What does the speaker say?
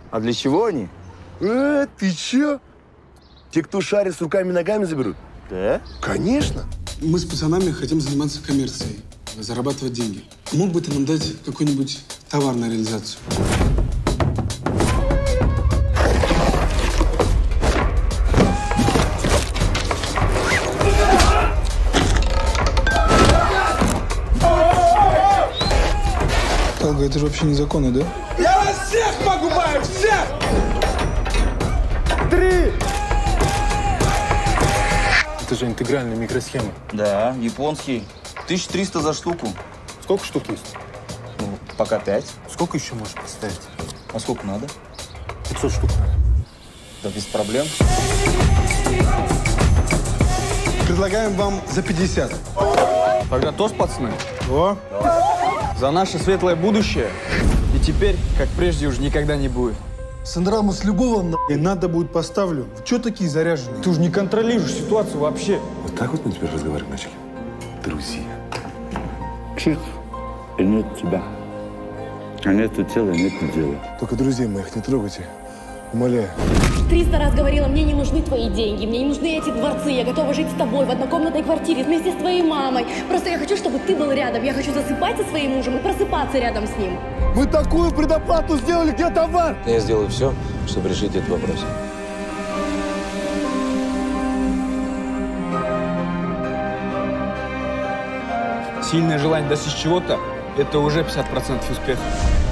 А для чего они? Ты чё? Те, кто шарит с руками и ногами, заберут? Да? Конечно. Мы с пацанами хотим заниматься коммерцией, зарабатывать деньги. Мог бы ты нам дать какой-нибудь товар на реализацию? Толга, это же вообще незаконно, да? Я вас всех погубаю! Всех! 3! Это же интегральная микросхема. Да, японский. 1300 за штуку. Сколько штук есть? Ну, пока 5. Сколько еще можешь поставить? А сколько надо? 500 штук надо. Да без проблем. Предлагаем вам за 50. Тогда тост, пацаны. О, за наше светлое будущее. И теперь, как прежде, уже никогда не будет. Сандраму с любого и надо будет поставлю. Вы чё такие заряженные? Ты уже не контролируешь ситуацию вообще. Вот так вот мы теперь разговаривать начали? Друзья. Чик, и нет тебя. А нету тела, нету дела. Только друзей моих не трогайте. Умоляю. 300 раз говорила, мне не нужны твои деньги, мне не нужны эти дворцы, я готова жить с тобой в однокомнатной квартире вместе с твоей мамой. Просто я хочу, чтобы ты был рядом, я хочу засыпать со своим мужем и просыпаться рядом с ним. Мы такую предоплату сделали, где товар? Я сделаю все, чтобы решить этот вопрос. Сильное желание достичь чего-то – это уже 50% успеха.